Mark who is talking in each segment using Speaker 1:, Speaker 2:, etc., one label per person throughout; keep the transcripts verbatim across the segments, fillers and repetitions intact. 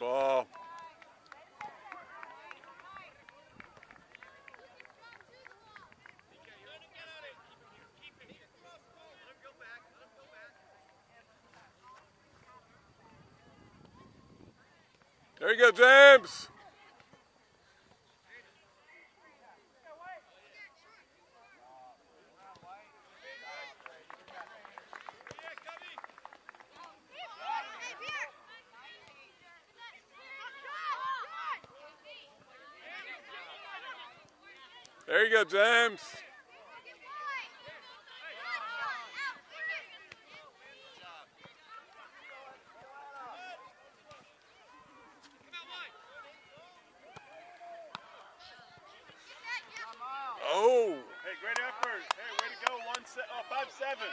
Speaker 1: ball. There you go, James. There you go, James. Oh.
Speaker 2: Hey, great effort. Hey, way to go. One se oh, five seven.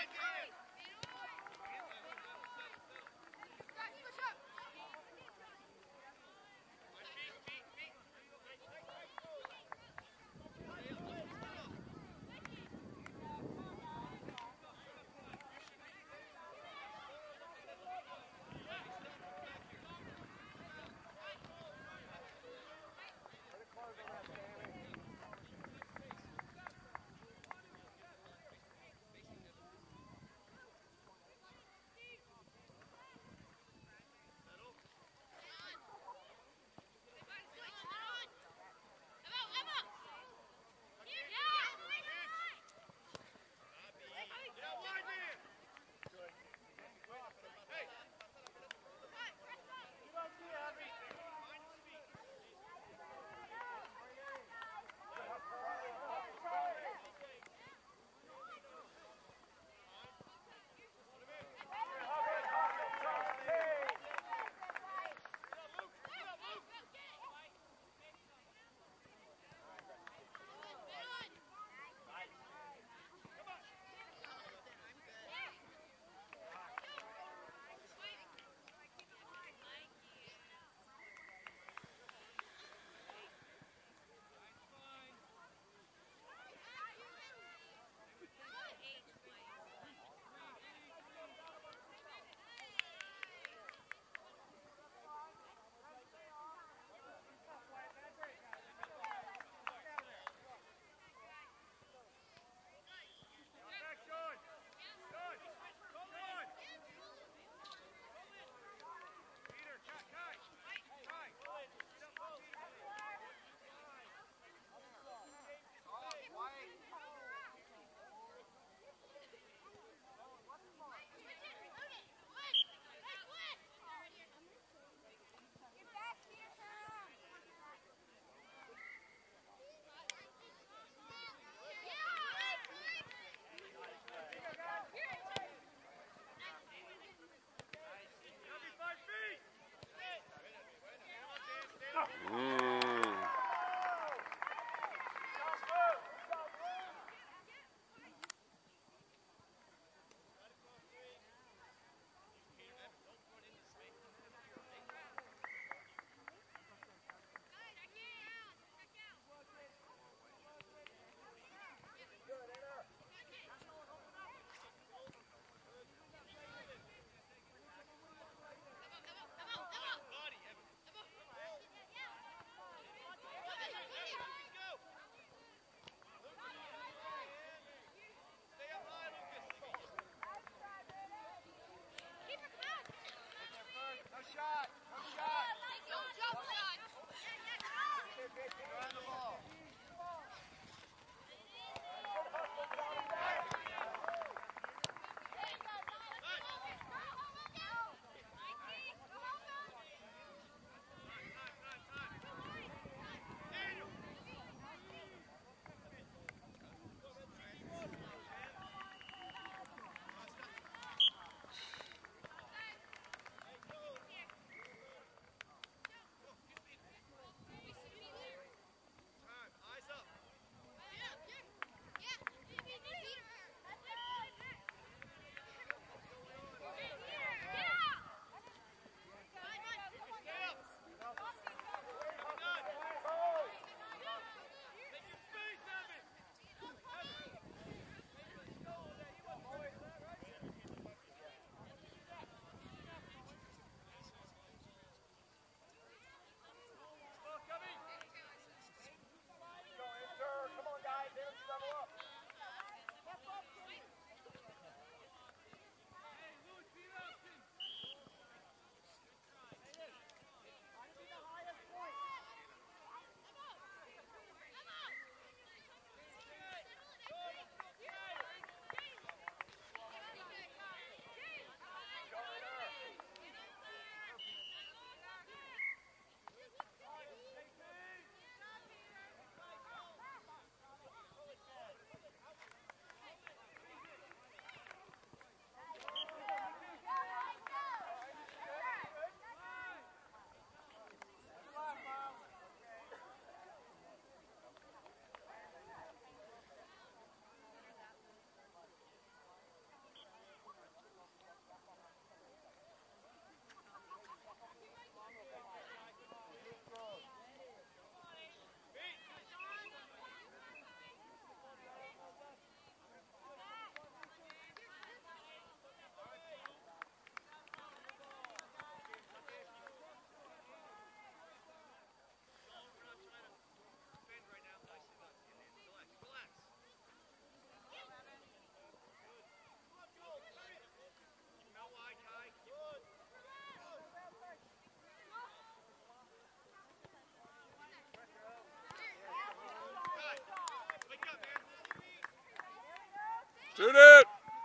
Speaker 1: Shoot it.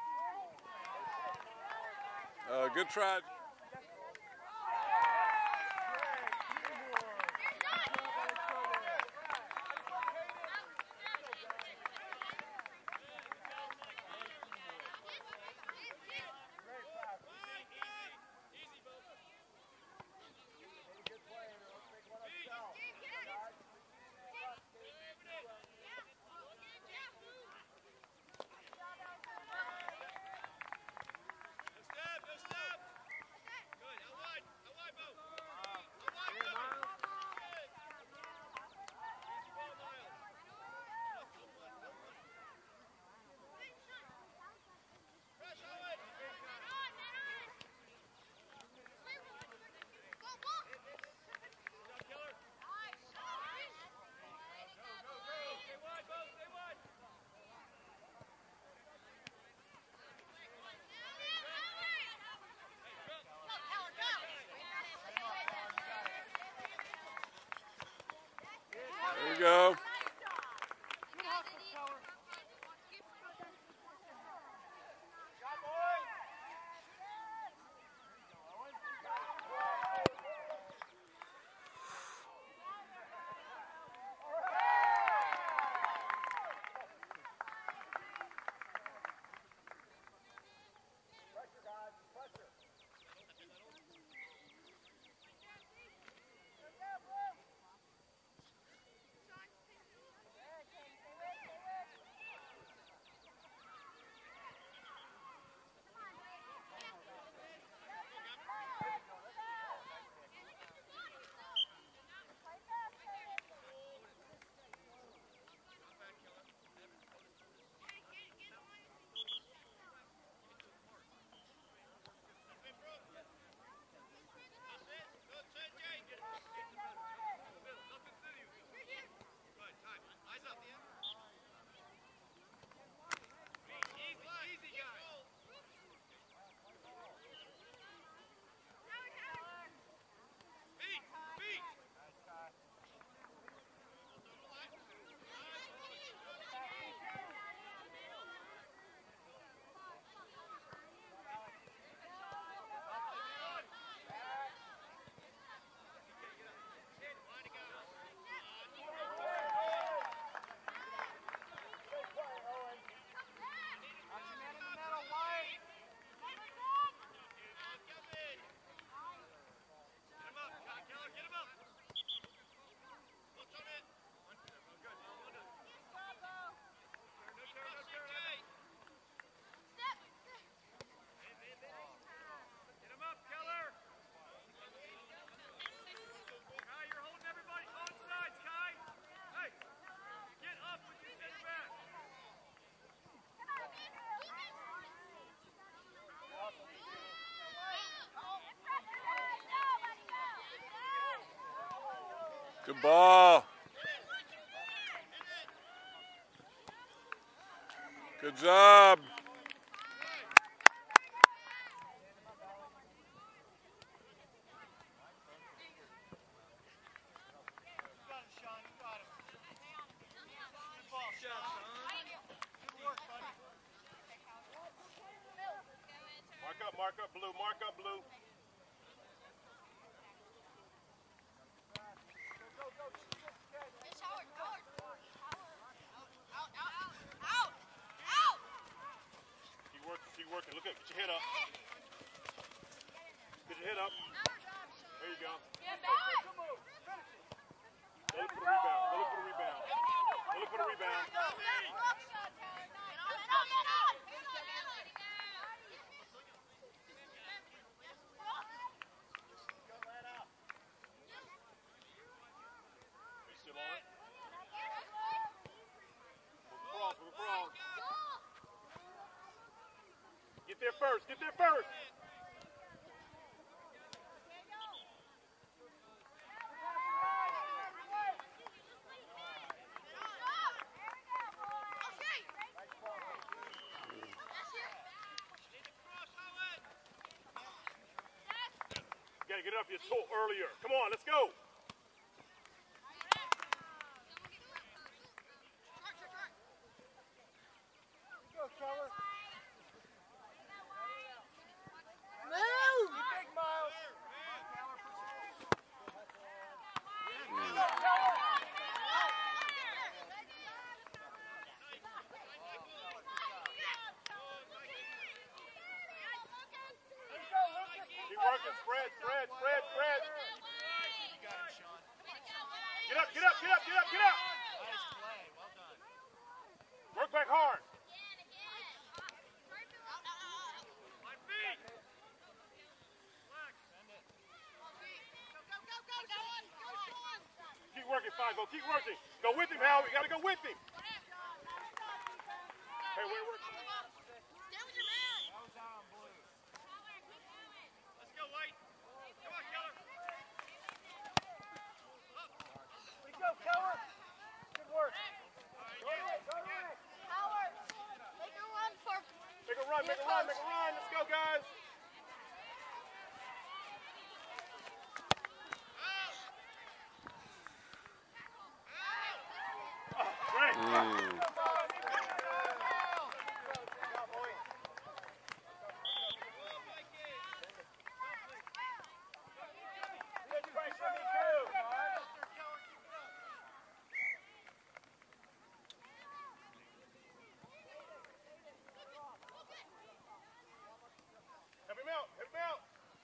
Speaker 1: Uh, good try. There we go. Good ball. Good job.
Speaker 2: Mark up, mark up blue, mark up blue. Keep working, keep working. Look at, get your head up. Get your head up. There you go. Go look for the rebound. Go look for the rebound. Go look for the rebound. Get there first, get there first. You gotta get it up your toe earlier. Come on, let's go. Go, Trevor. Get up, get up, get up, get up.
Speaker 3: Nice play. Well done.
Speaker 2: Work back hard.
Speaker 3: My feet. Flex. Send it.
Speaker 2: Keep working, Five. Go, keep working. Go with him, Howard. You got to go with him. Hey, where, where?
Speaker 3: Nose out on blue. Let's go, White. Come on, Keller.
Speaker 2: Way to go, Keller. Good work.
Speaker 3: Go ahead,
Speaker 2: go ahead.
Speaker 4: Howard, make a run for.
Speaker 2: Make a run, make a run, make a run. Let's go, guys. Oh, great.
Speaker 1: Mm.
Speaker 2: Help him out, help him out.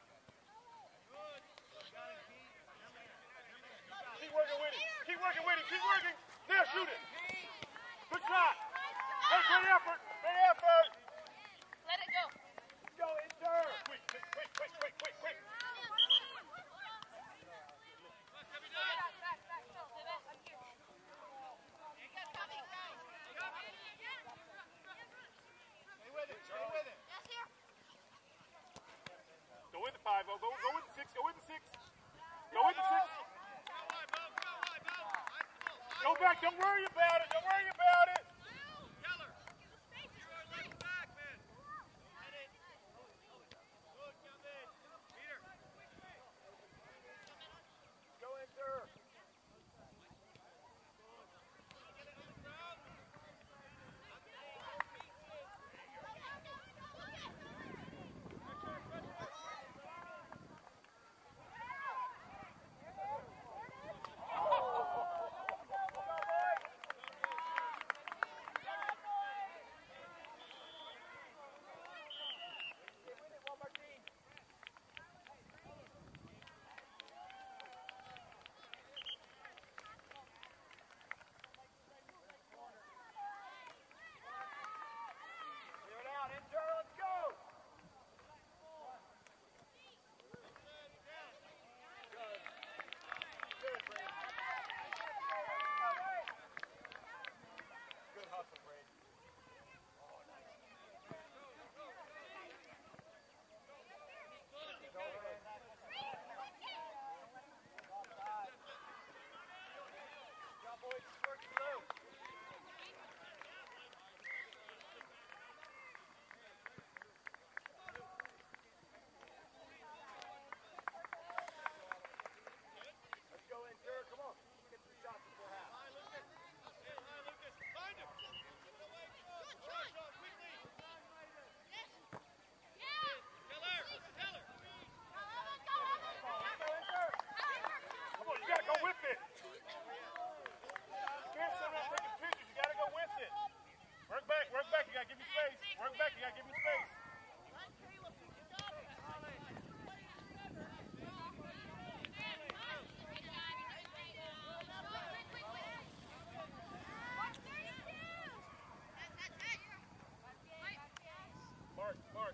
Speaker 2: Keep working with him, keep working with him, keep working. Now shoot it. Good shot. Hey, great effort, great effort.
Speaker 4: Let it go.
Speaker 2: Go, Inter. Quick, quick, quick, quick, quick, quick, quick.
Speaker 3: Stay with it. Stay with it.
Speaker 2: Go with the five, oh. Go, go with the six, go with the six. Go with the six. Go back, don't worry about it, don't worry about it.
Speaker 3: Keller. You're our left back, man. Get it. Good, come in. Peter.
Speaker 2: Go, Inter. Clear it out, Inter, let's go. Good, Brady. Good hustle, Brady. Go ahead. Good job, boys. It's working low. Let's go, Inter. Come on. Let's get three shots before half.
Speaker 3: Hi, Lucas. Hey, hi, Lucas. Find him. Give it away. Good try. Shot quickly. Keller. Keller.
Speaker 2: Come on, you gotta go with it. You can't sit there taking pictures. You gotta go with it. Work back, work back. You gotta give me space. Work back. You gotta give me space. Mark, Mark.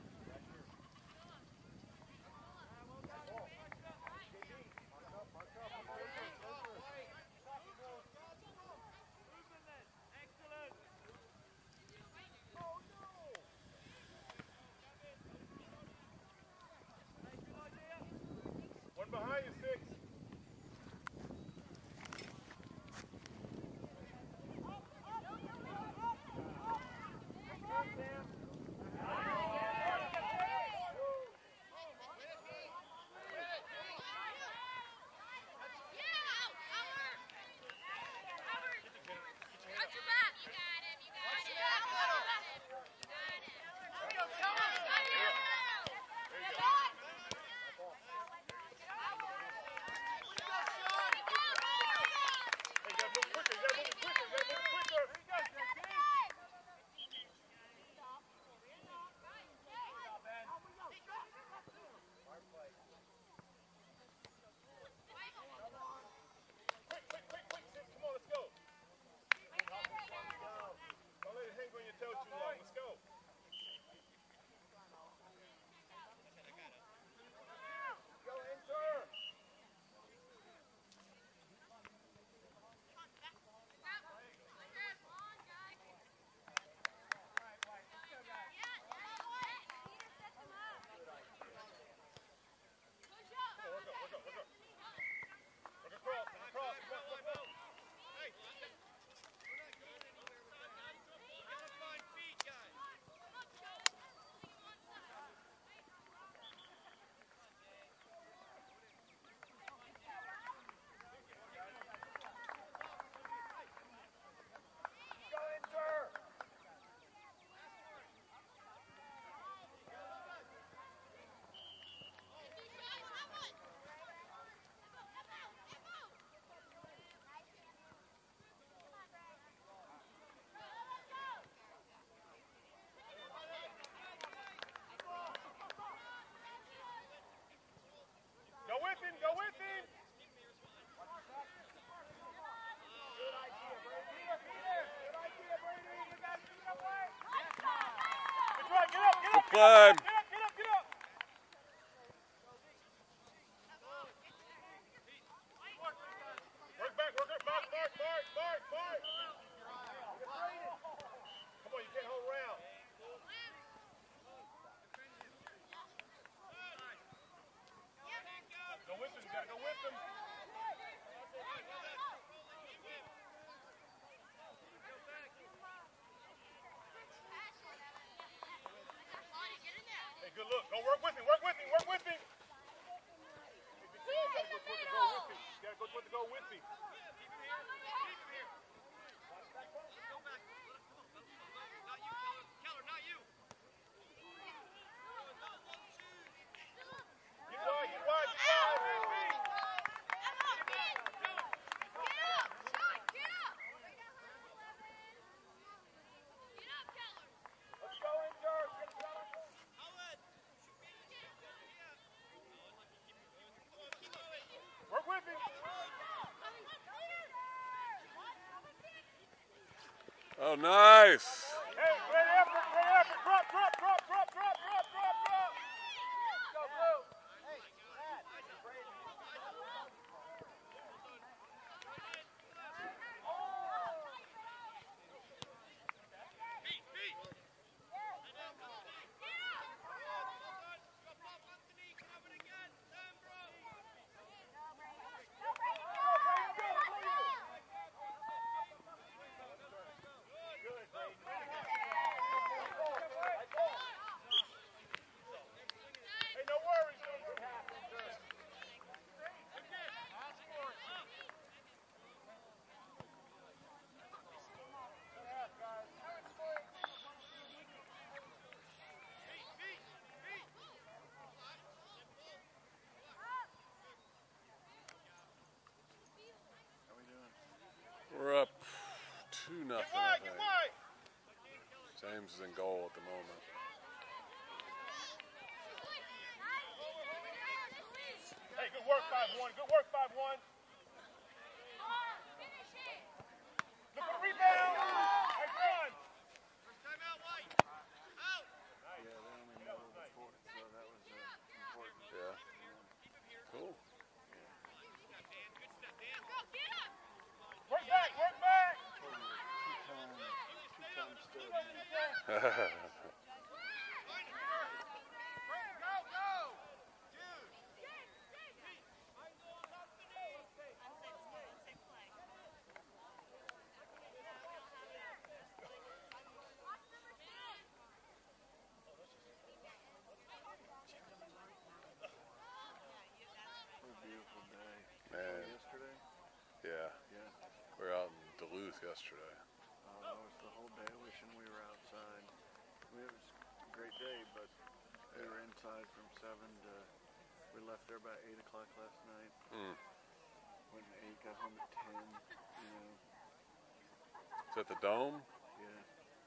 Speaker 2: right, get up, get
Speaker 1: Good
Speaker 2: up,
Speaker 1: play.
Speaker 2: get up, get up, get up, get up. Work back, work it, mark, mark, mark, mark, mark. Come on, you can't hold around. Go with them, you gotta go with them. Hey, good look. Go work with him, work with him, work with him. You gotta go toward the goal with him. You gotta go toward the goal with him. Get wide, get wide, get wide. Let's go in, George. Get going. Work with him.
Speaker 1: Oh, nice.
Speaker 2: Hey, great effort, great effort. Drop, drop, drop, drop, drop, drop, drop, drop. Go, Blue. Hey, no worries.
Speaker 1: We're up two
Speaker 2: Get
Speaker 1: nothing. I
Speaker 2: wide, get
Speaker 1: think.
Speaker 2: wide.
Speaker 1: James is in goal at the moment.
Speaker 2: Hey, good work, five one. Good work, five one. Look for the rebound. Hey, run.
Speaker 1: Yeah. Cool.
Speaker 2: Work back, work back.
Speaker 1: Man,
Speaker 5: Yesterday?
Speaker 1: yeah.
Speaker 5: Yeah.
Speaker 1: We were out in Duluth yesterday.
Speaker 5: Uh, it was the whole day wishing we were outside. I mean, it was a great day, but we were inside from seven to, we left there about eight o'clock last night.
Speaker 1: Mm.
Speaker 5: Went at eight, got home at ten, you know,
Speaker 1: Is that the Dome?
Speaker 5: yeah.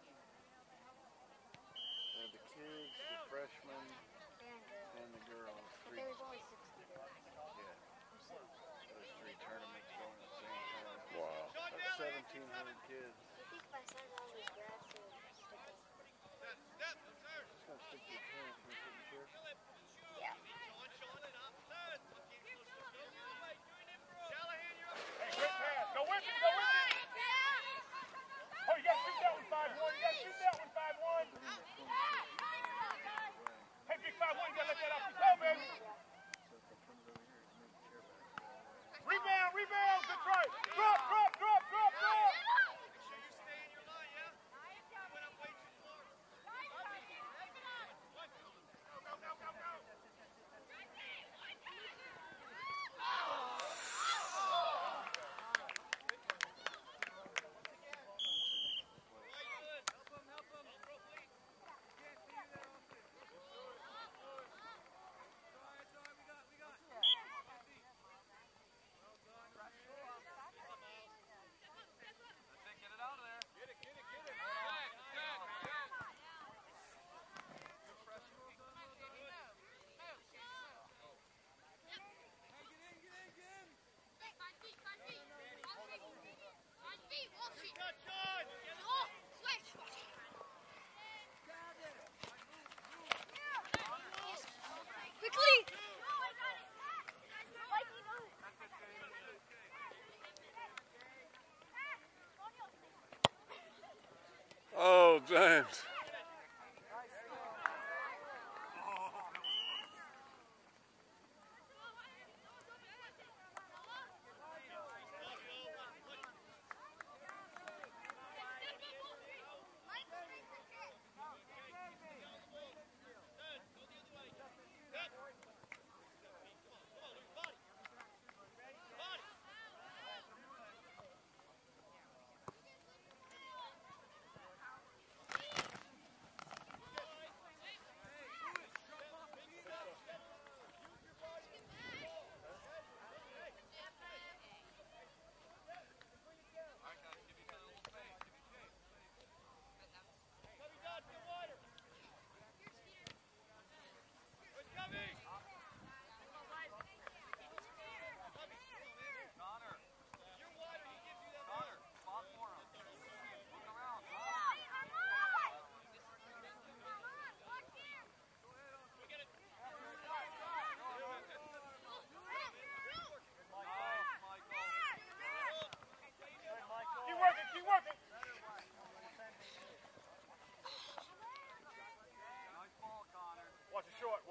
Speaker 5: Uh, the kids, the freshmen, and the girls. Three,
Speaker 4: There was only sixty girls.
Speaker 5: yeah. Those three tournaments going at the same time.
Speaker 1: Wow.
Speaker 5: That's seventeen hundred kids.
Speaker 4: I think by sending all these grass to stick up.
Speaker 5: Just gonna stick to your pants when you're sitting here.
Speaker 4: Yeah.
Speaker 2: Hey, quick pass. Go with him, go with him. Oh, you gotta shoot that one, five one. You gotta shoot that one, five one. Hey, big five one, you gotta let that off your toe, baby. Rebound, rebound. Good try. Drop, drop, drop, drop, drop.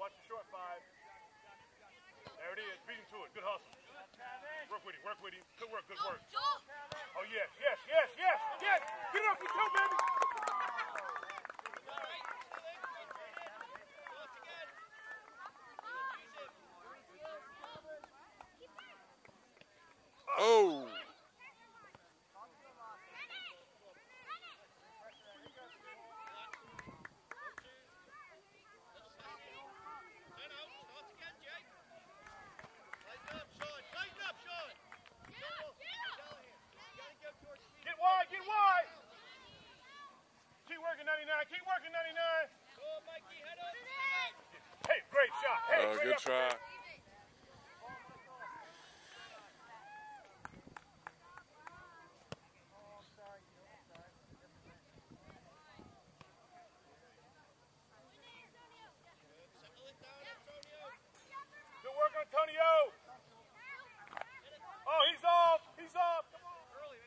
Speaker 2: Watch the short five. There it is. Beat him to it. Good hustle. Work with him. Work with him. Good work. Good work. Oh, yes. Yes. Yes. Yes. Yes. Get it off your toe, baby.
Speaker 1: Oh.
Speaker 2: Get wide. Get wide. Keep working, ninety-nine. Keep working, ninety-nine. Hey, great shot. Hey,
Speaker 1: Oh,
Speaker 2: great
Speaker 1: good
Speaker 2: effort.
Speaker 1: try.
Speaker 2: Good work, Antonio. Oh, he's off. He's off. Come on.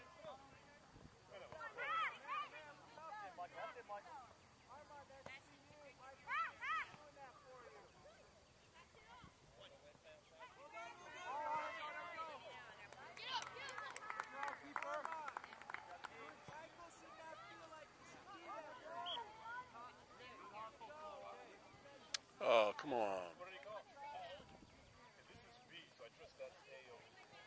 Speaker 1: Oh, come on.
Speaker 2: What did he call? This is B, so I trust that's A over.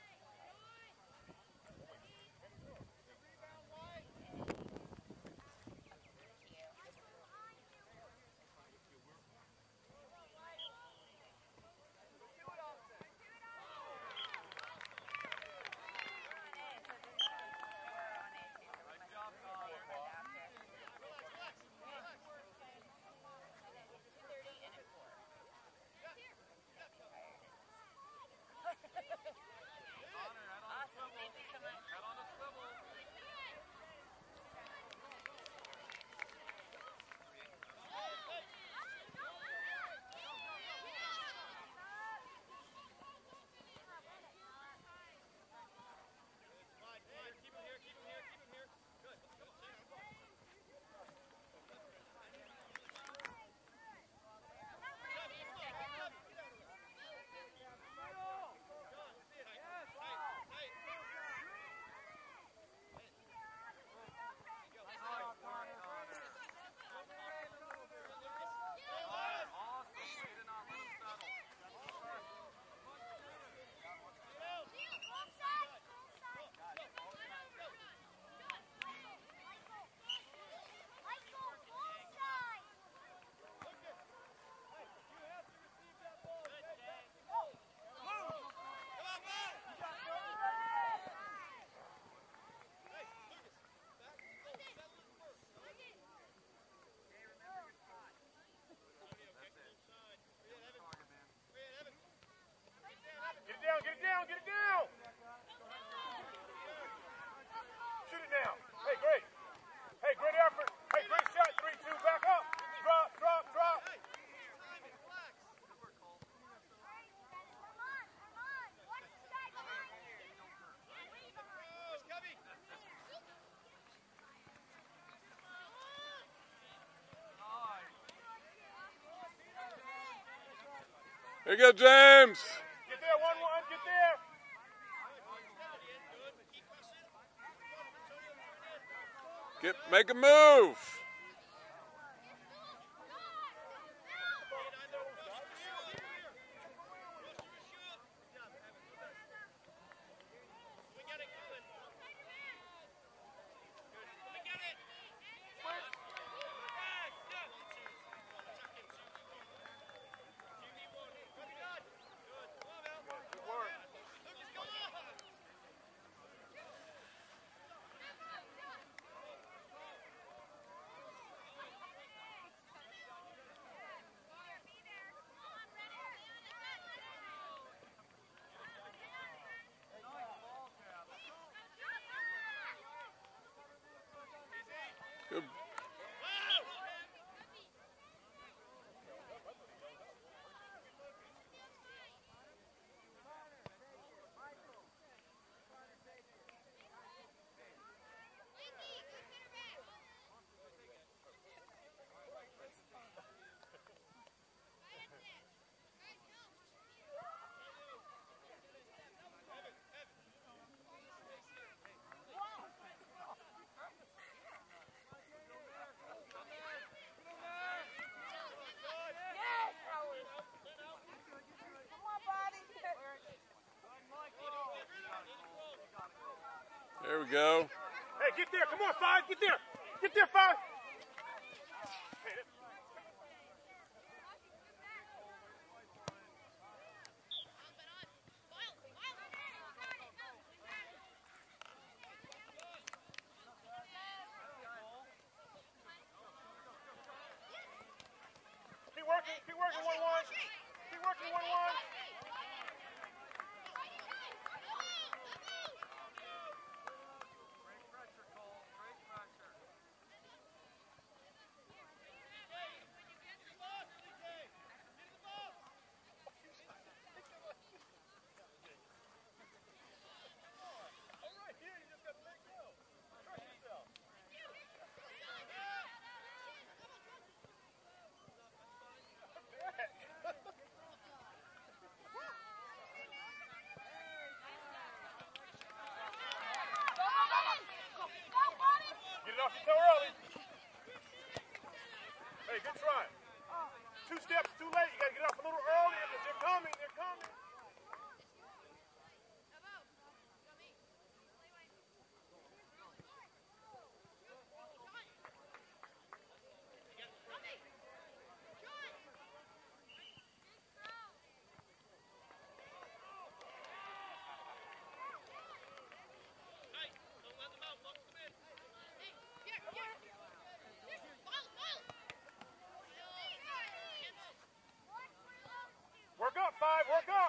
Speaker 2: Get it down, get it down, get it down! Shoot it down. Hey, great. Hey, great effort. Hey, great shot. Three, two, back up. Drop, drop, drop.
Speaker 1: Here you go, James.
Speaker 2: Get there, one, one, get there.
Speaker 1: Get, make a move. we go.
Speaker 2: Hey, get there. Come on, five. Get there. Get there, five. Hey, that- Keep working. Keep working. One one. Keep working. One one. Get it off your toe early. Hey, good try. Two steps too late. You got to get off a little early because they're coming. They're coming. Work up, five. Work up.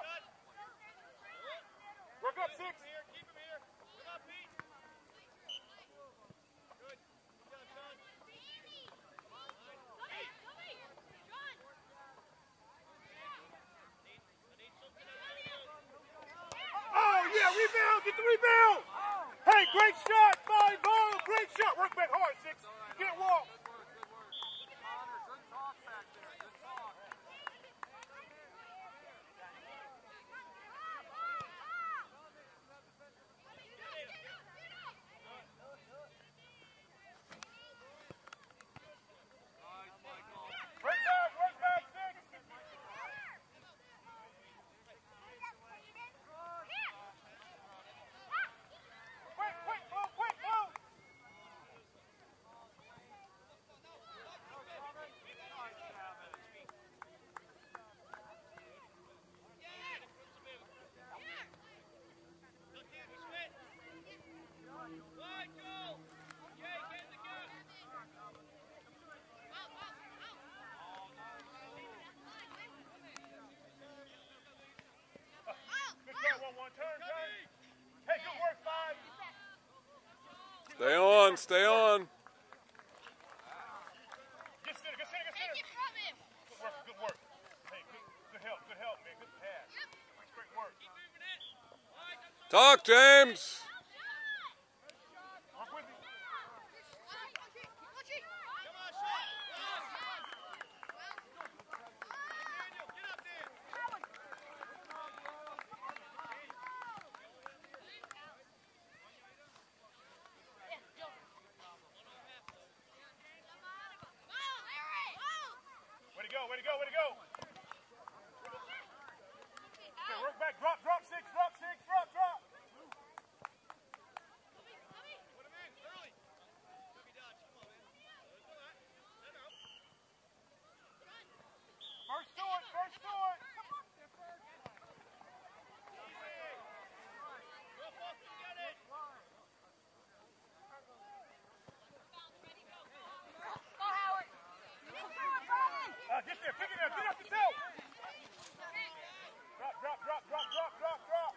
Speaker 2: Work up, six.
Speaker 3: Keep him here. Come on, Pete. Good. Good job, Sean.
Speaker 2: Oh, yeah, rebound. Get the rebound. Hey, great shot, five. Oh, great shot. Work back hard, six. You can't walk. Break back, break back, six. Quick, quick, move, quick, move.
Speaker 3: Wide goal. Jay, get in the gap.
Speaker 2: Good shot, one, one, turn, turn. Hey, good work, five.
Speaker 1: Stay on, stay on.
Speaker 2: Get center, get center, get center. Good work, good work. Hey, good, good help, good help, man. Good pass. Great work.
Speaker 1: Talk, James.
Speaker 2: Work with me.
Speaker 3: Come on, Sean. Daniel, get up there.
Speaker 2: Way to go, way to go, way to go. Okay, work back, drop, drop, six, drop, six, drop, drop.
Speaker 3: Put him in early. Toby Dodge, come on, man. Let's go, man. Time out.
Speaker 2: First to it, first to it.
Speaker 3: Go, Boston, get it.
Speaker 2: Uh, get there, pick it up, get up the toe. Drop, drop, drop, drop, drop, drop, drop.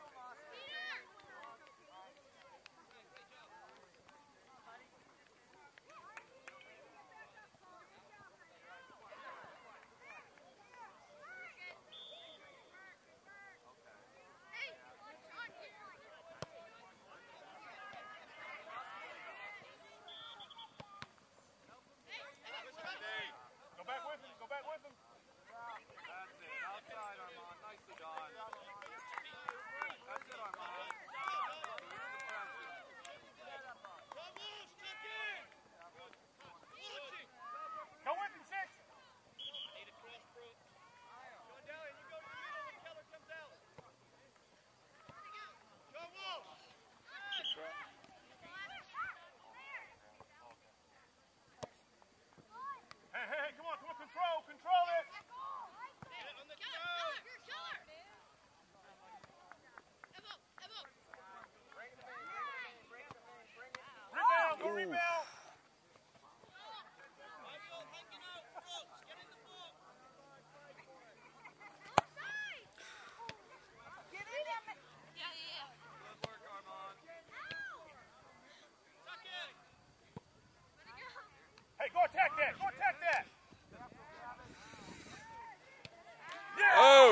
Speaker 2: Go back with him, go back with him.
Speaker 5: That's it. Outside, Armand. Nicely done. That's it, Armand.
Speaker 3: Come loose, tuck in. Launching.
Speaker 2: Go with him, six.
Speaker 3: Need a cross, bro. Sean Daly, you go to the middle when Keller comes out. Go, Wolf.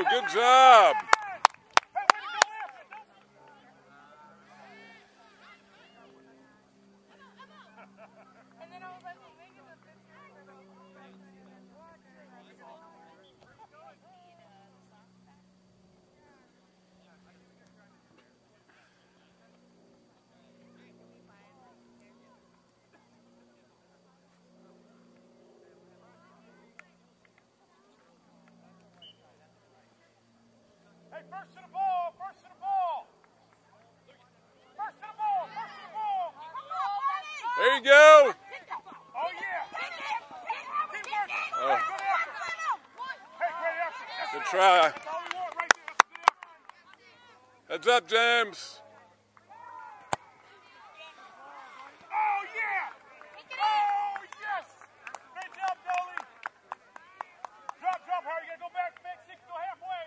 Speaker 1: Good job.
Speaker 2: Hey, first to the ball, first to the ball. First to the ball, first to the ball.
Speaker 1: There you go.
Speaker 2: Oh, yeah. Keep working.
Speaker 1: Oh.
Speaker 2: Good effort. Hey, great effort. That's
Speaker 1: Good
Speaker 2: it.
Speaker 1: try.
Speaker 2: That's all we want right there. That's a good effort.
Speaker 1: Heads up, James.
Speaker 2: Oh, yeah. Oh, yes. Great job, Dolly. Drop, drop, Harry. You got to go back, fix it, go halfway.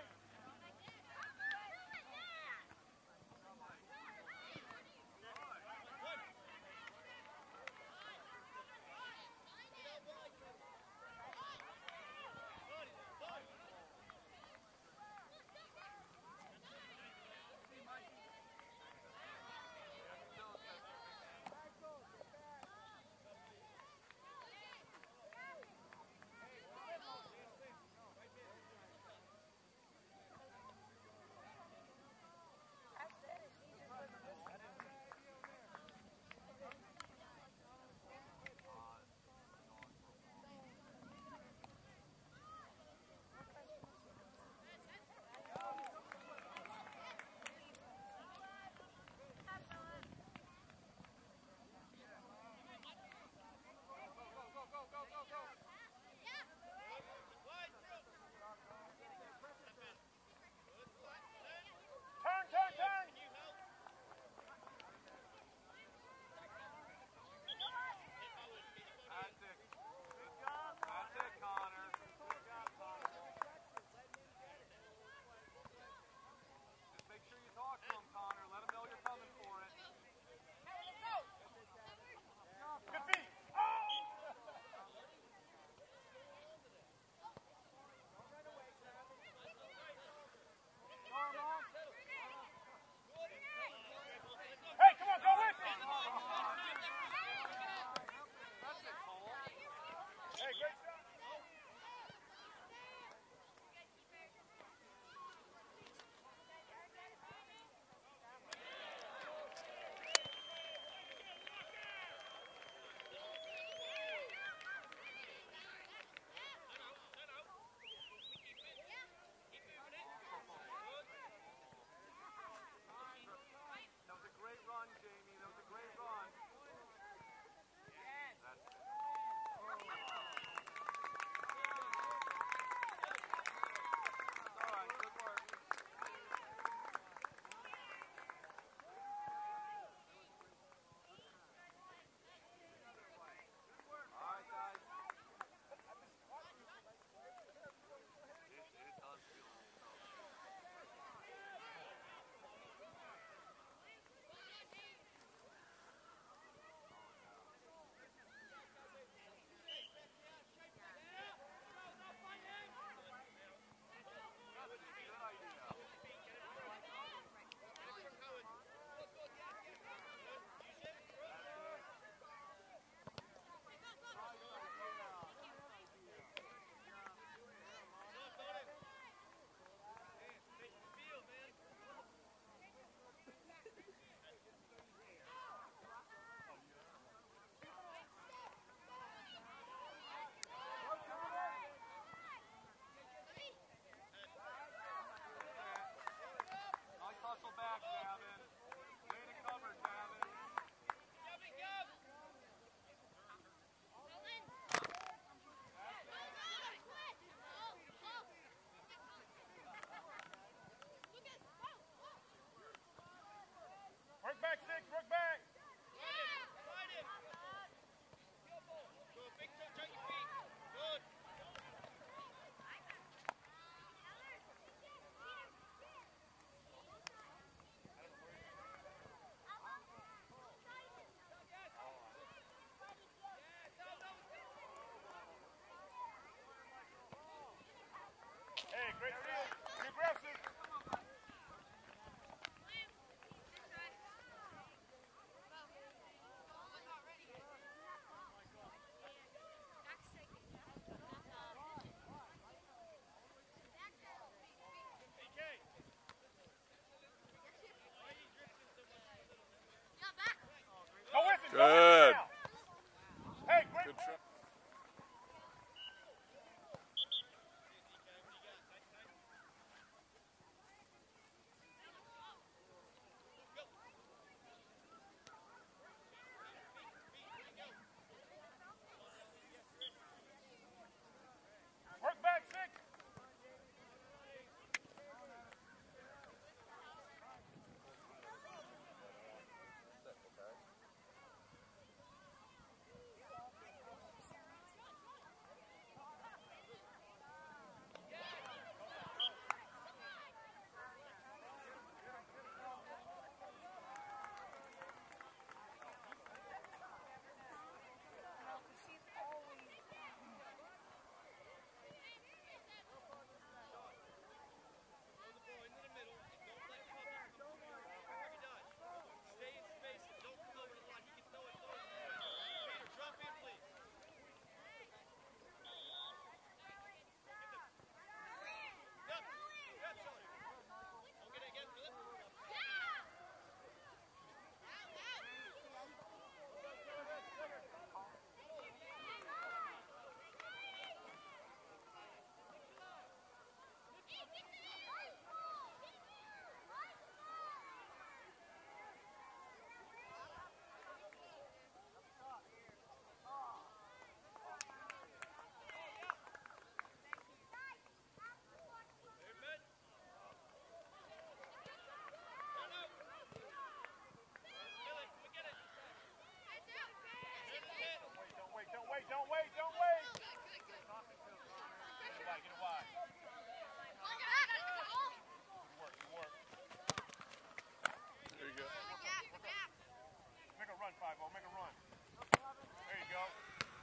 Speaker 1: There you go.
Speaker 2: Make a run, five oh. Make a run. There you go.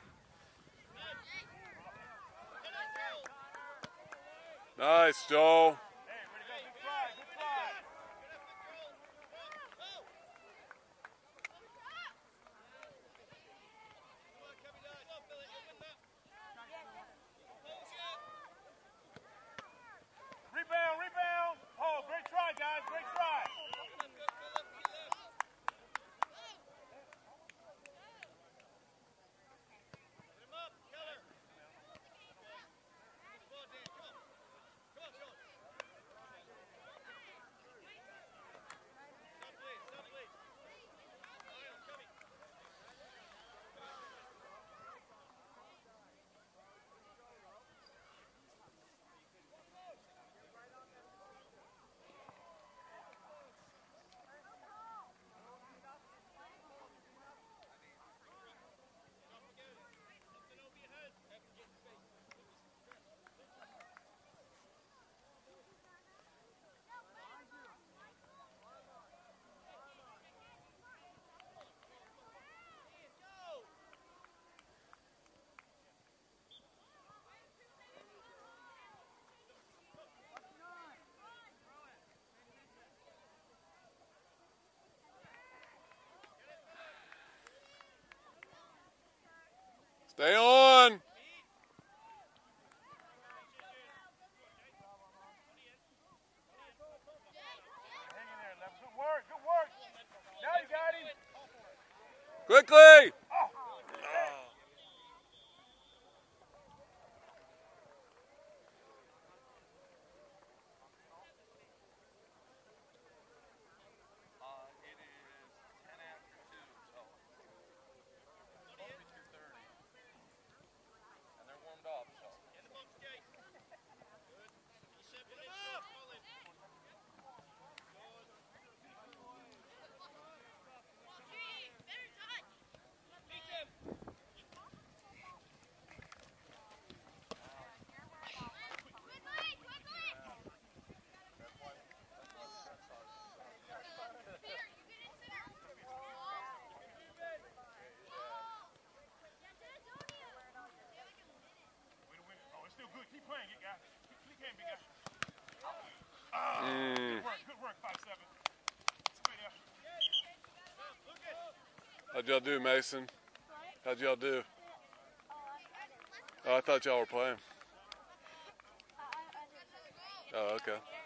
Speaker 1: Nice, Joel.
Speaker 2: Hey, ready to go. Good try. Good try. Rebound, rebound. Oh, great try, guys. Great try.
Speaker 1: Stay on.
Speaker 2: Hang in there, Lev. Good work. Good work. Now you got him.
Speaker 1: Quickly.
Speaker 2: Keep playing it, guys. Keep playing, big guy. Oh,
Speaker 1: Mm.
Speaker 2: good work, good work, five seven.
Speaker 1: How'd y'all do, Mason? How'd y'all do? Oh, I thought y'all were playing. Oh, okay.